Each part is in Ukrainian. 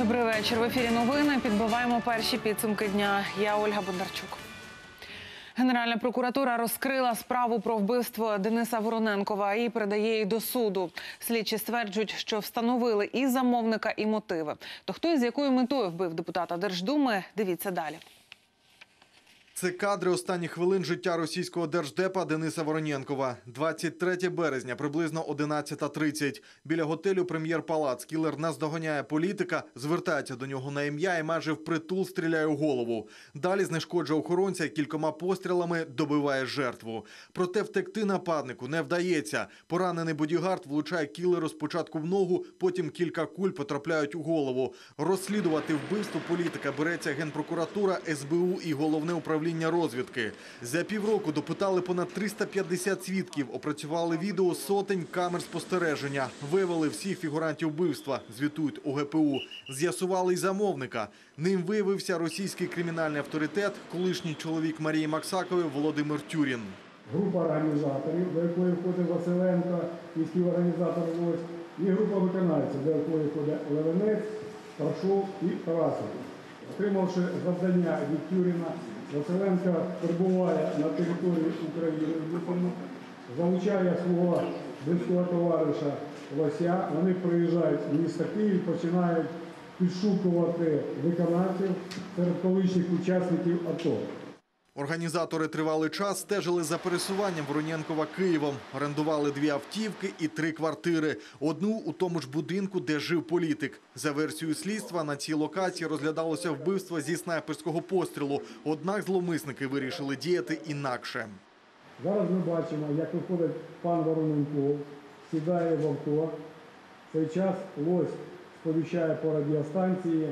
Добрий вечір. В ефірі новини. Підбиваємо перші підсумки дня. Я Ольга Бондарчук. Генеральна прокуратура розкрила справу про вбивство Дениса Вороненкова і передає її до суду. Слідчі стверджують, що встановили і замовника, і мотиви. То хто і з якою метою вбив депутата Держдуми? Дивіться далі. Це кадри останніх хвилин життя російського держдепа Дениса Вороненкова. 23 березня, приблизно 11:30. Біля готелю «Прем'єр-Палац» кілер наздоганяє політика, звертається до нього на ім'я і майже впритул стріляє у голову. Далі знешкоджує охоронця і кількома пострілами добиває жертву. Проте втекти нападнику не вдається. Поранений бодігард влучає кілеру спочатку в ногу, потім кілька куль потрапляють у голову. Розслідувати вбивство політика береться Генпрокуратура, СБУ і Головне управління розвідки. За півроку допитали понад 350 свідків, опрацювали відео сотень камер спостереження, виявили всіх фігурантів вбивства, звітують у ГПУ. З'ясували й замовника. Ним виявився російський кримінальний авторитет, колишній чоловік Марії Максакової Володимир Тюрін. Група організаторів, до якої входить Василенко, міський організатор ВОС, і група виконавців, до якої входить Левенець, Паршов і Тарасов. Отримавши завдання від Тюріна, Василенко перебуває на території України, залучає свого близького товариша Лося. Вони приїжджають в місто Київ, починають підшукувати виконавців серед колишніх учасників АТО. Організатори тривалий час стежили за пересуванням Вороненкова Києвом. Орендували 2 автівки і 3 квартири. Одну у тому ж будинку, де жив політик. За версією слідства, на цій локації розглядалося вбивство зі снайперського пострілу. Однак зловмисники вирішили діяти інакше. Зараз ми бачимо, як виходить пан Вороненков, сідає в авто. В цей час Лось сповіщає по радіостанції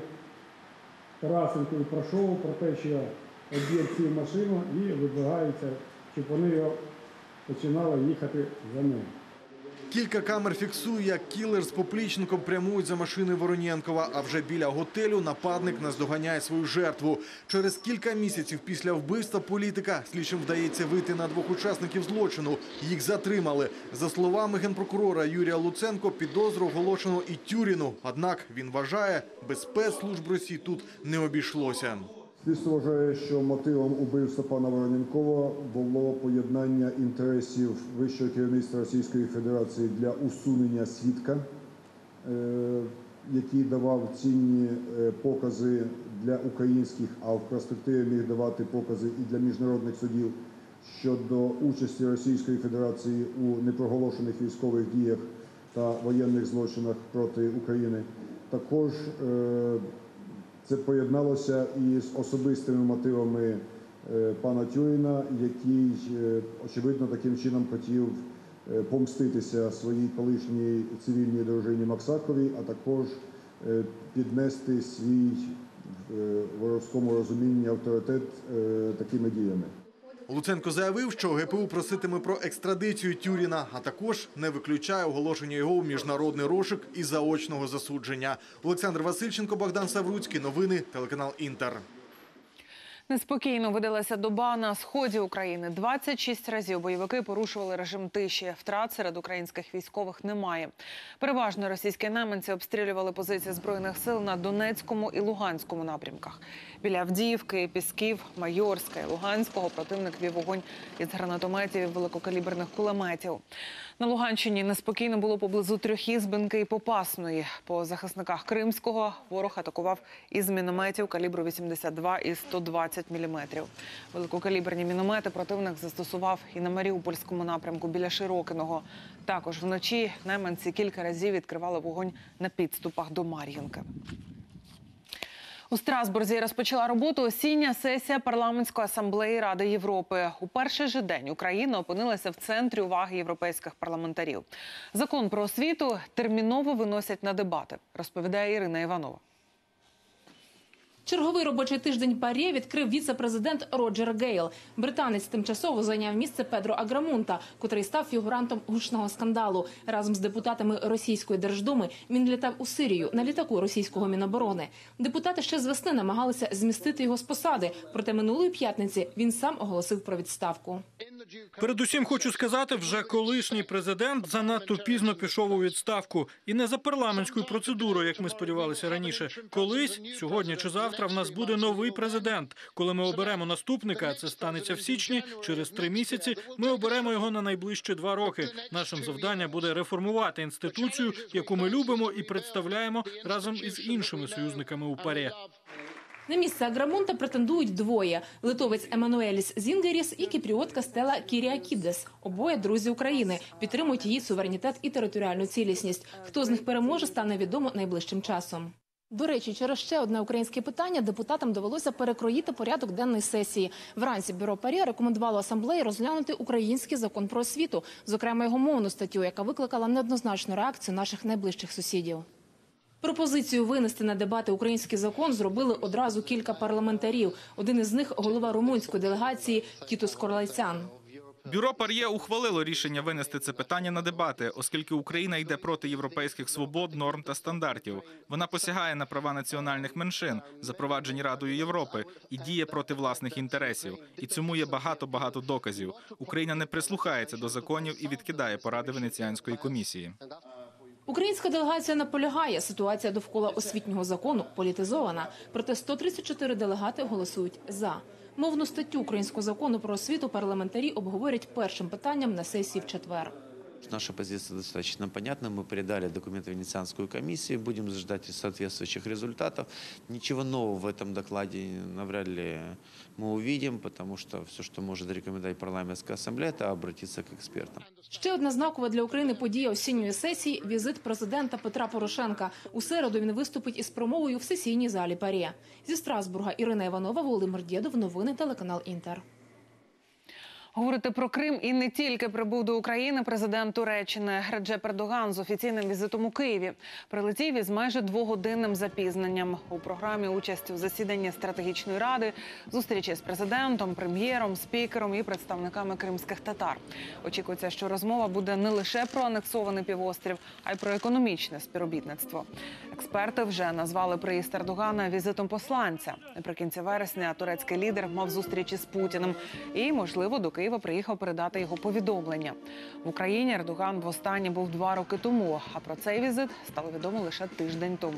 Тарасенку і Паршову про те, що об'єднує цю машину і вибігаються, щоб вони його починали їхати за ним. Кілька камер фіксує, як кілер з поплічником прямують за машиною Вороненкова, а вже біля готелю нападник наздоганяє свою жертву. Через кілька місяців після вбивства політика слідчим вдається вийти на 2 учасників злочину. Їх затримали. За словами генпрокурора Юрія Луценко, підозру оголошено і Тюріну. Однак він вважає, без спецслужб Росії тут не обійшлося. Слідство вважає, що мотивом убивства пана Вороненкова було поєднання інтересів вищого керівництва Російської Федерації для усунення свідка, який давав цінні покази для українських, а в перспективі міг давати покази і для міжнародних судів щодо участі Російської Федерації у непроголошених військових діях та воєнних злочинах проти України. Також це поєдналося із особистими мотивами пана Тюріна, який, очевидно, таким чином хотів помститися своїй колишній цивільній дружині Максаковій, а також піднести свій в воровському розумінні авторитет такими діями. Луценко заявив, що ГПУ проситиме про екстрадицію Тюріна, а також не виключає оголошення його у міжнародний розшук і заочного засудження. Олександр Васильченко, Богдан Савруцький. Новини, телеканал «Інтер». Неспокійно видалася доба на сході України. 26 разів бойовики порушували режим тиші. Втрат серед українських військових немає. Переважно російські найманці обстрілювали позиції Збройних сил на Донецькому і Луганському напрямках. Біля Авдіївки, Пісків, Майорська і Луганського противник вів вогонь із гранатометів і великокаліберних кулеметів. На Луганщині неспокійно було поблизу Трьохізбинки і Попасної. По захисниках Кримського ворог атакував із мінометів калібру 82 і 120 мм. Великокаліберні міномети противник застосував і на Маріупольському напрямку біля Широкиного. Також вночі найманці кілька разів відкривали вогонь на підступах до Мар'їнки. У Страсбурзі розпочала роботу осіння сесія Парламентської асамблеї Ради Європи. У перший же день Україна опинилася в центрі уваги європейських парламентарів. Закон про освіту терміново виносять на дебати, розповідає Ірина Іванова. Черговий робочий тиждень ПАРЄ відкрив віце-президент Роджер Гейл. Британець тимчасово зайняв місце Педро Аграмунта, котрий став фігурантом гучного скандалу. Разом з депутатами Російської Держдуми він літав у Сирію на літаку російського Міноборони. Депутати ще з весни намагалися змістити його з посади, проте минулої п'ятниці він сам оголосив про відставку. Передусім хочу сказати, вже колишній президент занадто пізно пішов у відставку. І не за парламентською процедурою, як ми сподівалися раніше. Колись, сьогодні чи завтра, в нас буде новий президент. Коли ми оберемо наступника, це станеться в січні, через 3 місяці, ми оберемо його на найближчі 2 роки. Нашим завданням буде реформувати інституцію, яку ми любимо і представляємо разом із іншими союзниками у ПАРЄ. На місце Аграмунта претендують двоє – литовець Еммануеліс Зінгеріс і кіпріотка Стела Кіріакідес. Обоє друзі України, підтримують її суверенітет і територіальну цілісність. Хто з них переможе, стане відомо найближчим часом. До речі, через ще одне українське питання депутатам довелося перекроїти порядок денної сесії. Вранці Бюро ПАРЄ рекомендувало асамблеї розглянути український закон про освіту, зокрема його мовну статтю, яка викликала неоднозначну реакцію наших найближчих сусідів. Пропозицію винести на дебати український закон зробили одразу кілька парламентарів. Один із них – голова румунської делегації Тітус Корлайцян. Бюро ПАРЄ ухвалило рішення винести це питання на дебати, оскільки Україна йде проти європейських свобод, норм та стандартів. Вона посягає на права національних меншин, запроваджені Радою Європи, і діє проти власних інтересів. І цьому є багато доказів. Україна не прислухається до законів і відкидає поради Венеціанської комісії. Українська делегація наполягає, ситуація довкола освітнього закону політизована. Проте 134 делегати голосують «за». Мовну статтю українського закону про освіту парламентарі обговорять першим питанням на сесії в четвер. Наша позиция достаточно понятна. Мы передали документы в Венецианскую комиссию. Будем ждать соответствующих результатов. Ничего нового в этом докладе навряд ли мы увидим, потому что все, что может рекомендовать парламентская ассамблея, это обратиться к экспертам. Ще одна знакова для України подія осінньої сесії – візит президента Петра Порошенка. У середу він виступить із промовою в сесійній залі ПАРЄ. Зі Страсбурга Ірина Іванова, Володимир Дєдов. Новини телеканал «Інтер». Говорити про Крим і не тільки прибув до України президент Туреччини Реджеп Ердоган з офіційним візитом у Києві. Прилетів із майже 2-годинним запізненням. У програмі участь у засіданні стратегічної ради, зустрічі з президентом, прем'єром, спікером і представниками кримських татар. Очікується, що розмова буде не лише про анексований півострів, а й про економічне співробітництво. Експерти вже назвали приїзд Ердогана візитом посланця. Наприкінці вересня турецький лідер мав зустрічі з Путіним і, можливо, до Києва приїхав передати його повідомлення. В Україні Ердоган востаннє був 2 роки тому, а про цей візит стало відомо лише тиждень тому.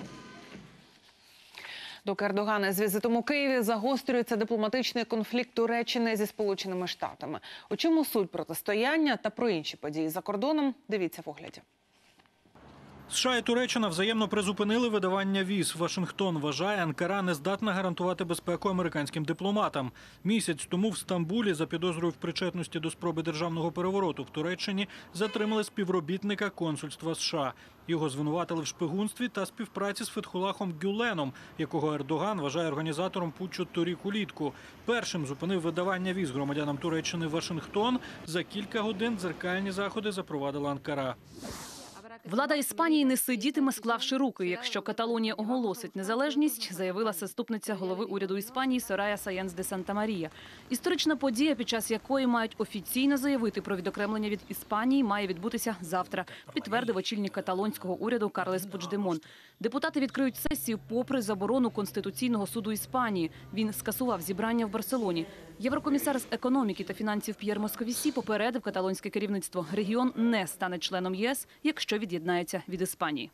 Доки Ердоган із візитом у Києві, загострюється дипломатичний конфлікт Туреччини зі Сполученими Штатами. У чому суть протистояння та про інші події за кордоном – дивіться в огляді. США і Туреччина взаємно призупинили видавання віз. Вашингтон вважає, Анкара не здатна гарантувати безпеку американським дипломатам. Місяць тому в Стамбулі за підозрою в причетності до спроби державного перевороту в Туреччині затримали співробітника консульства США. Його звинуватили в шпигунстві та співпраці з Фетхулахом Гюленом, якого Ердоган вважає організатором путчу торік улітку. Першим зупинив видавання віз громадянам Туреччини Вашингтон. За кілька годин дзеркальні заходи запровадила Анкара. Влада Іспанії не сидітиме, склавши руки, якщо Каталонія оголосить незалежність, заявила заступниця голови уряду Іспанії Сорая Саєнс де Санта-Марія. Історична подія, під час якої мають офіційно заявити про відокремлення від Іспанії, має відбутися завтра, підтвердив очільник каталонського уряду Карлес Пучдемон. Депутати відкриють сесію попри заборону Конституційного суду Іспанії. Він скасував зібрання в Барселоні. Єврокомісар з економіки та фінансів П'єр Московісі попередив каталонське керівництво. Регіон не стане членом ЄС, якщо від'єднається від Іспанії.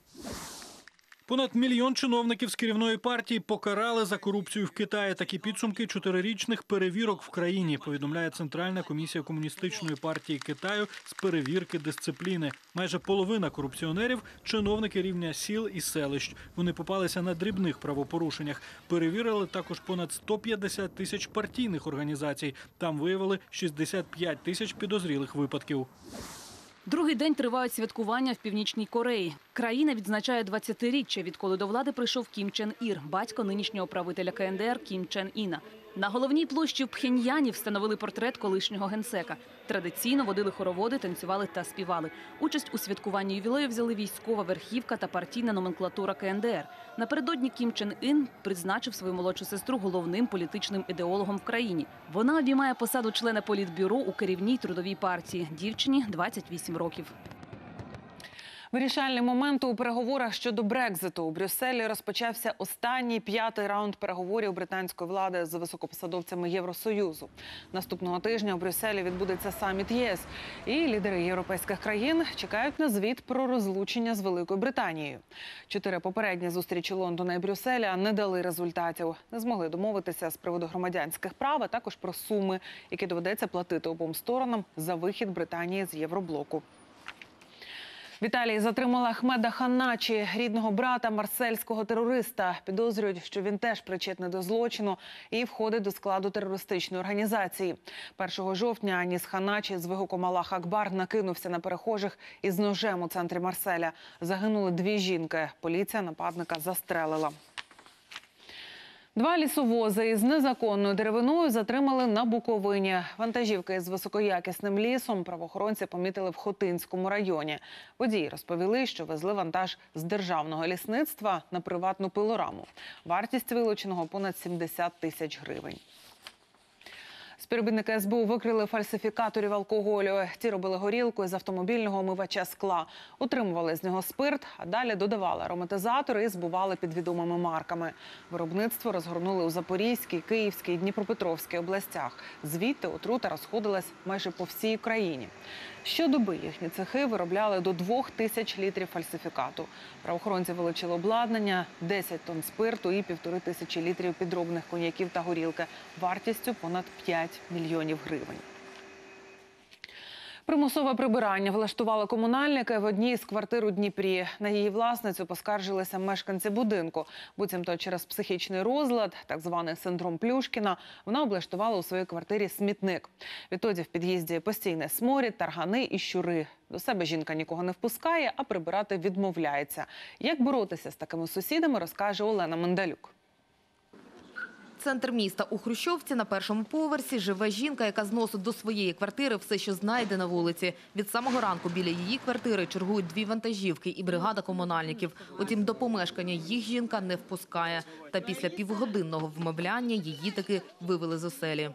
Понад 1 мільйон чиновників з керівної партії покарали за корупцію в Китаї. Такі підсумки 4-річних перевірок в країні, повідомляє Центральна комісія Комуністичної партії Китаю з перевірки дисципліни. Майже половина корупціонерів – чиновники рівня сіл і селищ. Вони попалися на дрібних правопорушеннях. Перевірили також понад 150 тисяч партійних організацій. Там виявили 65 тисяч підозрілих випадків. Другий день тривають святкування в Північній Кореї. Країна відзначає 20-річчя, відколи до влади прийшов Кім Чен Ір, батько нинішнього правителя КНДР Кім Чен Іна. На головній площі в Пхеньяні встановили портрет колишнього генсека. Традиційно водили хороводи, танцювали та співали. Участь у святкуванні ювілею взяли військова верхівка та партійна номенклатура КНДР. Напередодні Кім Чен Ін призначив свою молодшу сестру головним політичним ідеологом в країні. Вона обіймає посаду члена політбюро у керівній трудовій партії. Дівчині 28 років. Вирішальний момент у переговорах щодо Брекзиту. У Брюсселі розпочався останній 5-й раунд переговорів британської влади з високопосадовцями Євросоюзу. Наступного тижня у Брюсселі відбудеться саміт ЄС. І лідери європейських країн чекають на звіт про розлучення з Великою Британією. 4 попередні зустрічі Лондона і Брюсселя не дали результатів. Не змогли домовитися з приводу громадянських прав, а також про суми, які доведеться платити обом сторонам за вихід Британії з Євроблоку. В Італії затримали Ахмеда Ханачі, рідного брата марсельського терориста. Підозрюють, що він теж причетний до злочину і входить до складу терористичної організації. 1 жовтня Аніс Ханачі з вигуком «Аллах Акбар» накинувся на перехожих із ножем у центрі Марселя. Загинули 2 жінки. Поліція нападника застрелила. 2 лісовози із незаконною деревиною затримали на Буковині. Вантажівки з високоякісним лісом правоохоронці помітили в Хотинському районі. Водії розповіли, що везли вантаж з державного лісництва на приватну пилораму. Вартість вилученого – понад 70 тисяч гривень. Співробітники СБУ викрили фальсифікаторів алкоголю. Ті робили горілку із автомобільного омивача скла. Утримували з нього спирт, а далі додавали ароматизатори і збували під відомими марками. Виробництво розгорнули у Запорізькій, Київській і Дніпропетровській областях. Звідти отрута розходилась майже по всій країні. Щодоби їхні цехи виробляли до 2000 літрів фальсифікату. Правоохоронці вилучили обладнання, 10 тонн спирту і 1500 літрів підробних коньяків та горілки вартістю понад 5 мільйонів гривень. Примусове прибирання влаштували комунальники в одній з квартир у Дніпрі. На її власницю поскаржилися мешканці будинку. Буцімто через психічний розлад, так званий синдром Плюшкіна, вона облаштувала у своїй квартирі смітник. Відтоді в під'їзді постійний сморід, таргани і щури. До себе жінка нікого не впускає, а прибирати відмовляється. Як боротися з такими сусідами, розкаже Олена Мендалюк. Центр міста. У Хрущовці на 1-му поверсі живе жінка, яка зносить до своєї квартири все, що знайде на вулиці. Від самого ранку біля її квартири чергують 2 вантажівки і бригада комунальників. Утім, до помешкання їх жінка не впускає. Та після півгодинного вмовляння її таки вивели з оселі.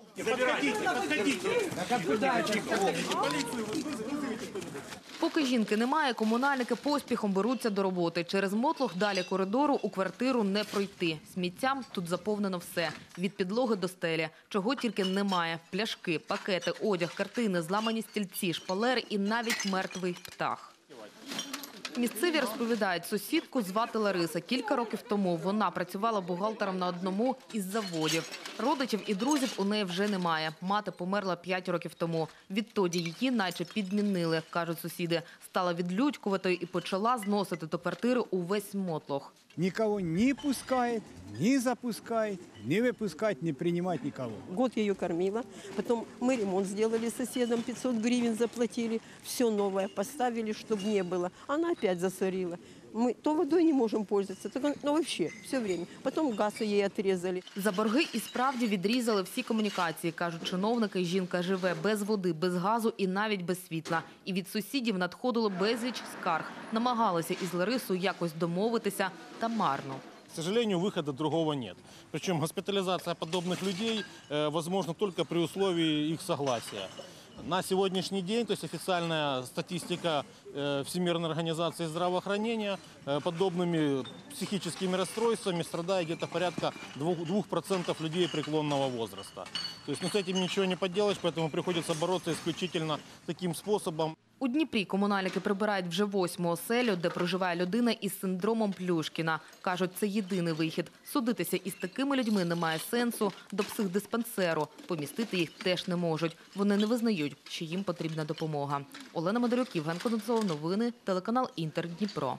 Поки жінки немає, комунальники поспіхом беруться до роботи. Через мотлох далі коридору у квартиру не пройти. Сміттям тут заповнено все. Від підлоги до стелі. Чого тільки немає. Пляшки, пакети, одяг, картини, зламані стільці, шпалери і навіть мертвий птах. Місцеві розповідають, сусідку звати Лариса. Кілька років тому вона працювала бухгалтером на одному із заводів. Родичів і друзів у неї вже немає. Мати померла 5 років тому. Відтоді її наче підмінили, кажуть сусіди. Стала відлюдькуватою і почала зносити до квартири увесь мотлох. Никого не пускает, не запускает, не выпускать, не принимать никого. Год я ее кормила, потом мы ремонт сделали с соседом, 500 гривен заплатили, все новое поставили, чтобы не было. Она опять засорила. Мы то водой не можем пользоваться, то вообще все время. Потом газ ей отрезали. За борги і справді відрізали всі комунікації, кажуть чиновники. Жінка живе без води, без газу і навіть без світла. І від сусідів надходило безліч скарг. Намагалися із Ларисою якось домовитися, та марно. К сожалению, выхода другого нет. Причем госпитализация подобных людей возможна только при условии их согласия. На сегодняшний день, то есть официальная статистика Всемирной организации здравоохранения, подобными психическими расстройствами страдает где-то порядка 2% людей преклонного возраста. То есть с этим ничего не поделаешь, поэтому приходится бороться исключительно таким способом. У Дніпрі комунальники прибирають вже 8-му оселю, де проживає людина із синдромом Плюшкіна. Кажуть, це єдиний вихід. Судитися із такими людьми немає сенсу. До психдиспансеру. Помістити їх теж не можуть. Вони не визнають, що їм потрібна допомога. Олена Мендалюк, Євген Кононцов, новини, телеканал Інтер, Дніпро.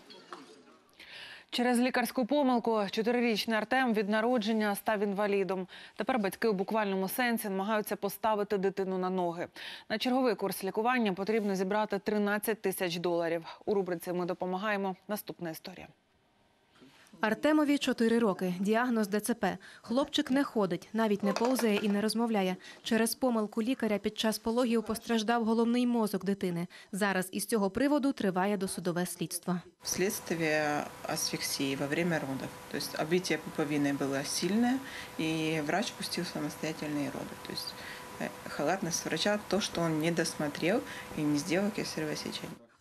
Через лікарську помилку 4-річний Артем від народження став інвалідом. Тепер батьки у буквальному сенсі намагаються поставити дитину на ноги. На черговий курс лікування потрібно зібрати $13 тисяч. У рубриці «Ми допомагаємо» наступна історія. Артемові 4 роки. Діагноз ДЦП. Хлопчик не ходить, навіть не повзає і не розмовляє. Через помилку лікаря під час пологів постраждав головний мозок дитини. Зараз із цього приводу триває досудове слідство. Вследствие асфиксии во время родов. То есть обвитие пуповины было сильное, и врач пустил самостоятельные роды. То есть халатность врача – то, что он не досмотрел и не сделал кесарево сечение.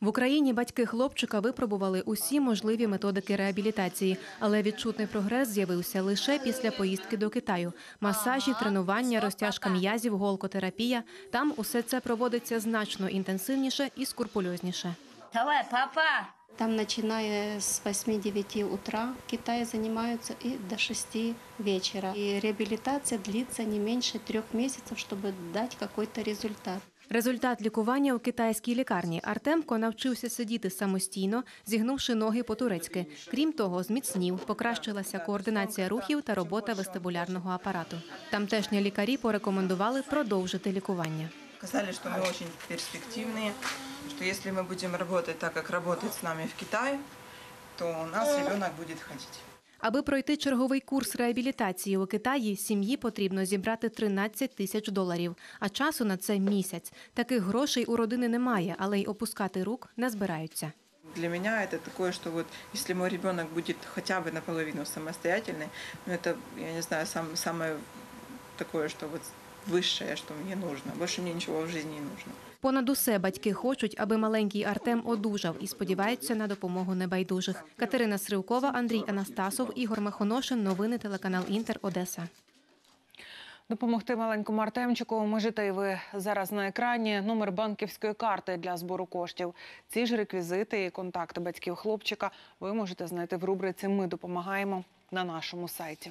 В Україні батьки хлопчика випробували усі можливі методики реабілітації, але відчутний прогрес з'явився лише після поїздки до Китаю. Масажі, тренування, розтяжка м'язів, голкотерапія – там усе це проводиться значно інтенсивніше і скрупульозніше. Давай, папа! Там, начиная с 8-9 утра, в Китае занимаются и до 6 вечера. И реабилитация длится не меньше 3 месяцев, чтобы дать какой-то результат. Результат лікування у китайській лікарні. Артемко навчився сидіти самостійно, зігнувши ноги по-турецьки. Крім того, зміцнів, покращилася координація рухів та робота вестибулярного апарату. Тамтешні лікарі порекомендували продовжити лікування. Сказали, что мы очень перспективные, что если мы будем работать так, как работает с нами в Китае, то у нас ребенок будет ходить. Аби пройти черговий курс реабілітації у Китаї, сім'ї потрібно зібрати $13 тисяч, а часу на це місяць. Таких грошей у родини немає, але й опускати рук не збираються. Для меня это такое, что вот если мой ребенок будет хотя бы наполовину самостоятельный, ну это, я не знаю, самое такое, что вот высшее, что мне нужно. Больше мне ничего в жизни не нужно. Понад усе батьки хочуть, аби маленький Артем одужав і сподіваються на допомогу небайдужих. Катерина Сривкова, Андрій Анастасов, Ігор Махоношин. Новини телеканал Інтер, Одеса. Допомогти маленькому Артемчику можете і ви зараз на екрані. Номер банківської карти для збору коштів. Ці ж реквізити і контакти батьків хлопчика ви можете знайти в рубриці «Ми допомагаємо» на нашому сайті.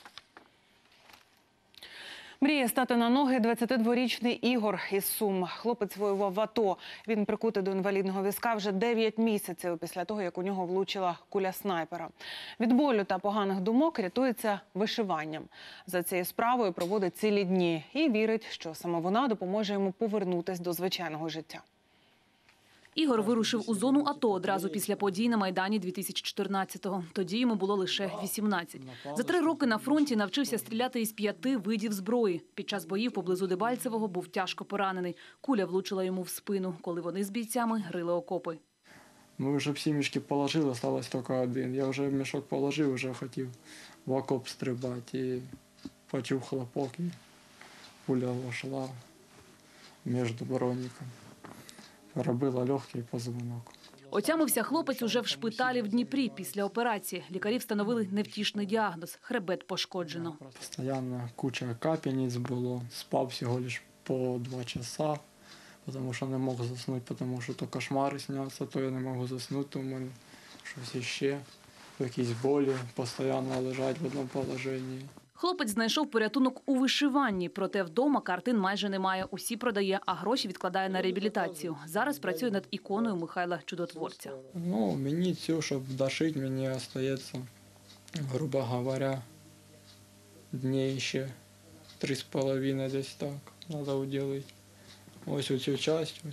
Мріє стати на ноги 22-річний Ігор із Сум. Хлопець воював в АТО. Він прикутий до інвалідного візка вже 9 місяців після того, як у нього влучила куля снайпера. Від болю та поганих думок рятується вишиванням. За цією справою проводить цілі дні і вірить, що саме вона допоможе йому повернутися до звичайного життя. Ігор вирушив у зону АТО одразу після подій на Майдані 2014-го. Тоді йому було лише 18. За 3 роки на фронті навчився стріляти із 5 видів зброї. Під час боїв поблизу Дебальцевого був тяжко поранений. Куля влучила йому в спину, коли вони з бійцями рили окопи. Ми вже всі мішки положили, залишилось тільки один. Я вже мішок положив, вже хотів в окоп стрибати. І почув хлопок, і куля вийшла між броніком. Робила легкий позвонок. Отямився хлопець уже в шпиталі в Дніпрі після операції. Лікарі встановили невтішний діагноз – хребет пошкоджено. Постійно куча капельниць було. Спав всього лише по 2 часа, тому що не мог заснути, тому що то кошмари сняться, то я не можу заснути, у мене щось іще. Якісь болі, постійно лежать в одному положенні. Хлопець знайшов порятунок у вишиванні, проте вдома картин майже немає. Усі продає, а гроші відкладає на реабілітацію. Зараз працює над іконою Михайла Чудотворця. Мені цю, щоб дошити, мені залишається, грубо говоря, днів ще 3,5 десь так треба уділити. Ось цю частину,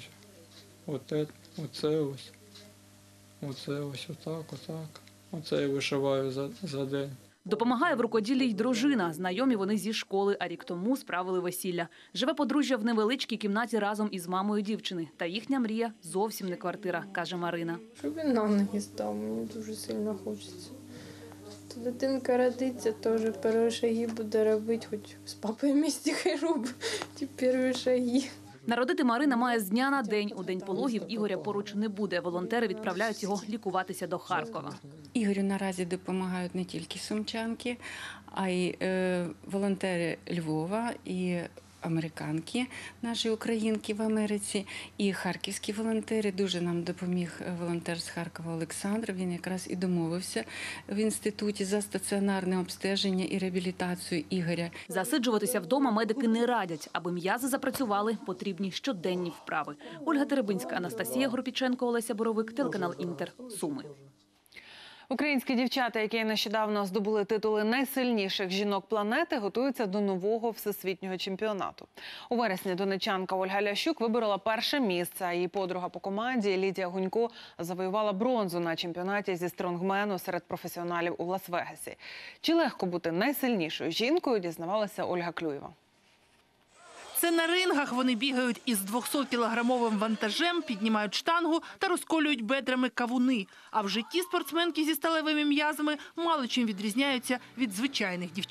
оце ось отак. Оце я вишиваю за день. Допомагає в рукоділлі й дружина. Знайомі вони зі школи, а рік тому справили весілля. Живе подружжя в невеличкій кімнаті разом із мамою дівчини. Та їхня мрія зовсім не квартира, каже Марина. Щоб він на ноги став, мені дуже сильно хочеться. То дитинка родиться, теж перші шаги буде робити, хоч з папою вместе хай робить ті перші шаги. Народити Марина має з дня на день. У день пологів Ігоря поруч не буде. Волонтери відправляють його лікуватися до Харкова. Ігорю наразі допомагають не тільки сумчанки, а й волонтери Львова і американки, наші українки в Америці, і харківські волонтери. Дуже нам допоміг волонтер з Харкова Олександр. Він якраз і домовився в інституті за стаціонарне обстеження і реабілітацію Ігоря. Засиджуватися вдома медики не радять. Аби м'язи запрацювали, потрібні щоденні вправи. Ольга Теребинська, Анастасія Горпіченко, Олеся Боровик, телеканал Інтер, Суми. Українські дівчата, які нещодавно здобули титули найсильніших жінок планети, готуються до нового всесвітнього чемпіонату. У вересні донеччанка Ольга Лящук виборола 1-е місце, а її подруга по команді Лідія Гунько завоювала бронзу на чемпіонаті зі стронгмену серед професіоналів у Лас-Вегасі. Чи легко бути найсильнішою жінкою, дізнавалася Ольга Клюєва. Це на рингах вони бігають із 200-кілограмовим вантажем, піднімають штангу та розколюють бедрами кавуни. А в житті спортсменки зі сталевими м'язами мало чим відрізняються від звичайних дівчат.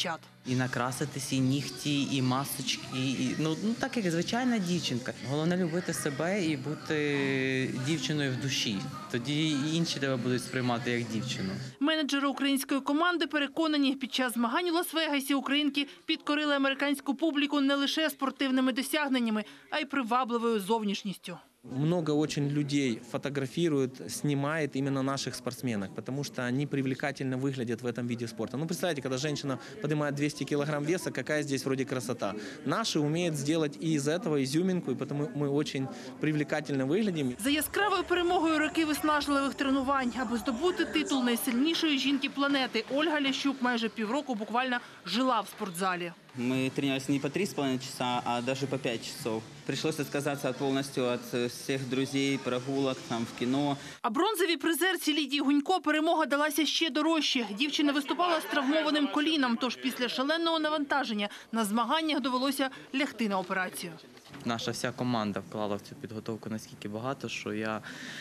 І накраситися, і нігті, і масочки, ну так як звичайна дівчинка. Головне любити себе і бути дівчиною в душі. Тоді і інші тебе будуть сприймати як дівчину. Менеджери української команди переконані, під час змагань у Лас-Вегасі українки підкорили американську публіку не лише спортивними досягненнями, а й привабливою зовнішністю. Много очень людей фотографируют, снимает именно наших спортсменок, потому что они привлекательно выглядят в этом виде спорта. Ну, представьте, когда женщина поднимает 200 килограмм веса, какая здесь вроде красота. Наши умеют сделать и из этого изюминку, и потому мы очень привлекательно выглядим. За яскравою перемогою роки виснажливих тренувань, аби здобути титул найсильнішої жінки планети, Ольга Лящук майже півроку буквально жила в спортзалі. Мы тренировались не по 3,5 часа, а даже по 5 часов. Пришлось отказаться полностью от всех друзей, прогулок, там, в кино. А бронзовій призерці Лідії Гунько перемога далася ще дорожче. Дівчина виступала з травмованим коліном, тож після шаленого навантаження на змаганнях довелося лягти на операцію. Наша вся команда вклала в цю підготовку настільки багато, що я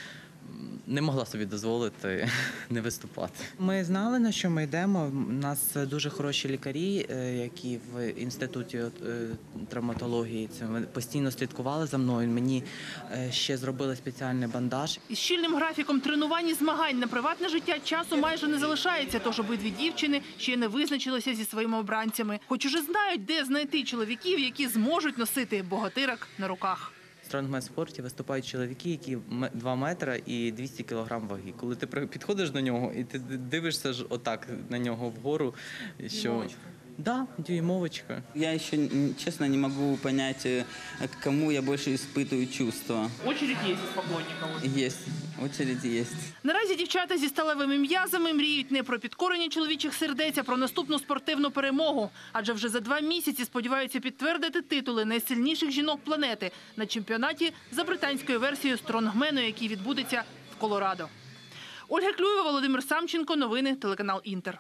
не могла собі дозволити не виступати. Ми знали, на що ми йдемо. У нас дуже хороші лікарі, які в інституті травматології постійно слідкували за мною. Мені ще зробили спеціальний бандаж. Із щільним графіком тренувань і змагань на приватне життя часу майже не залишається, тож обидві дівчини ще не визначилися зі своїми обранцями. Хоч уже знають, де знайти чоловіків, які зможуть носити богатирок на руках. В стронгмен-спорті виступають чоловіки, які 2 метри і 200 кілограм ваги. Коли ти підходиш до нього і ти дивишся ж отак на нього вгору, що... Да, дюймовочка. Я еще, честно, не могу понять, к кому я больше испытываю чувства. Очередь є із поклонників? Есть, очередь есть. Наразі дівчата зі сталевими м'язами мріють не про підкорення чоловічих сердець, а про наступну спортивну перемогу. Адже вже за 2 місяці сподіваються підтвердити титули найсильніших жінок планети на чемпіонаті за британською версією стронгмену, який відбудеться в Колорадо. Ольга Клюєва, Володимир Самченко. Новини, телеканал Інтер.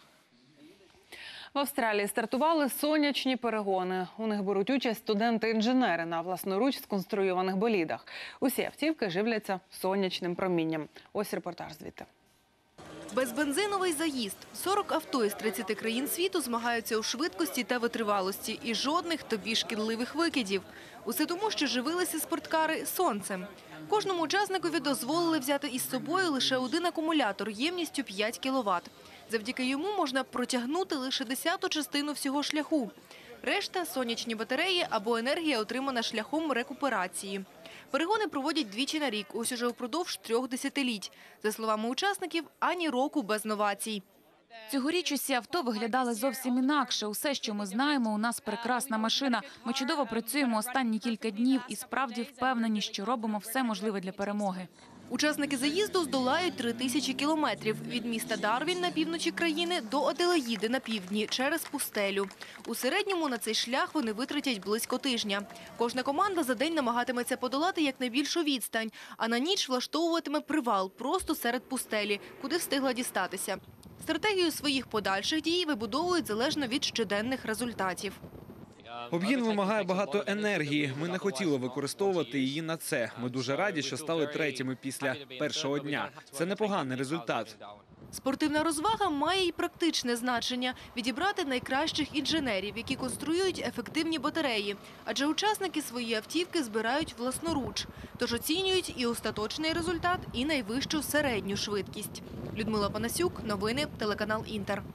В Австралії стартували сонячні перегони. У них беруть участь студенти-інженери на власноруч сконструйованих болідах. Усі автівки живляться сонячним промінням. Ось репортаж звідти. Безбензиновий заїзд. 40 авто із 30 країн світу змагаються у швидкості та витривалості. І жодних тобі шкідливих викидів. Усе тому, що живилися спорткари сонцем. Кожному учасникові дозволили взяти із собою лише один акумулятор ємністю 5 кВт. Завдяки йому можна протягнути лише 10-ту частину всього шляху. Решта – сонячні батареї або енергія, отримана шляхом рекуперації. Перегони проводять двічі на рік, ось уже впродовж 3 десятиліть. За словами учасників, ані року без новацій. Цьогоріч усі авто виглядали зовсім інакше. Усе, що ми знаємо, у нас прекрасна машина. Ми чудово працюємо останні кілька днів і справді впевнені, що робимо все можливе для перемоги. Учасники заїзду здолають 3000 кілометрів – від міста Дарвін на півночі країни до Аделаїди на півдні через пустелю. У середньому на цей шлях вони витратять близько тижня. Кожна команда за день намагатиметься подолати якнайбільшу відстань, а на ніч влаштовуватиме привал просто серед пустелі, куди встигла дістатися. Стратегію своїх подальших дій вибудовують залежно від щоденних результатів. Обгін вимагає багато енергії. Ми не хотіли використовувати її на це. Ми дуже раді, що стали третіми після першого дня. Це непоганий результат. Спортивна розвага має й практичне значення – відібрати найкращих інженерів, які конструюють ефективні батареї. Адже учасники свої автівки збирають власноруч. Тож оцінюють і остаточний результат, і найвищу середню швидкість. Людмила Панасюк, новини, телеканал Інтер.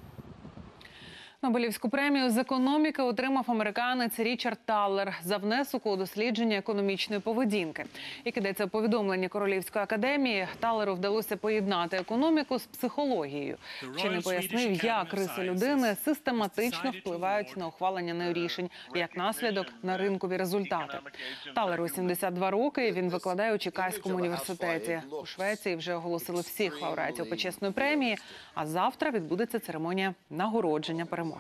Нобелівську премію з економіки отримав американець Річард Таллер за внесок у дослідження економічної поведінки. Як йдеться у повідомленні Королівської академії, Таллеру вдалося поєднати економіку з психологією. Вчений пояснив, як риси людини систематично впливають на ухвалення нею рішень, як наслідок на ринкові результати. Таллеру 72 роки, він викладає у Чикаському університеті. У Швеції вже оголосили всіх лауреатів почесної премії, а завтра відбудеться церемонія нагородження переможців.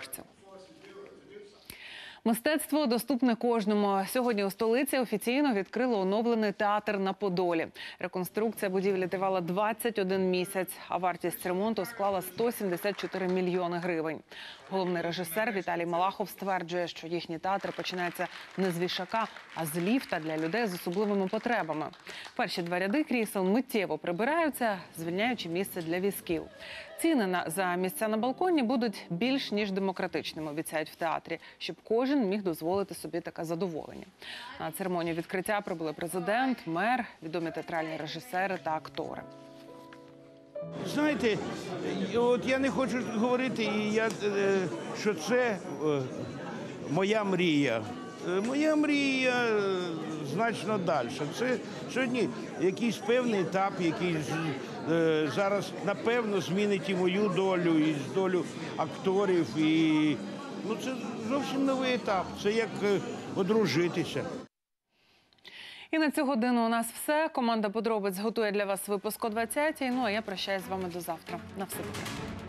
Мистецтво доступне кожному. Сьогодні у столиці офіційно відкрили оновлений театр на Подолі. Реконструкція будівлі тривала 21 місяць, а вартість ремонту склала 174 мільйони гривень. Головний режисер Віталій Малахов стверджує, що їхній театр починається не з вішака, а з ліфта для людей з особливими потребами. Перші 2 ряди крісел миттєво прибираються, звільняючи місце для візків. Ціни за місця на балконі будуть більш ніж демократичними, обіцяють в театрі, щоб кожен міг дозволити собі таке задоволення. На церемонію відкриття прибули президент, мер, відомі театральні режисери та актори. Знаєте, от я не хочу говорити, що це моя мрія. Моя мрія значно далі. Це сьогодні якийсь певний етап, який зараз, напевно, змінить і мою долю, і долю акторів. Це зовсім новий етап. Це як одружитися. І на цю годину у нас все. Команда «Подробиць» готує для вас випуск о 20-й. Ну а я прощаюсь з вами до завтра. На все добре.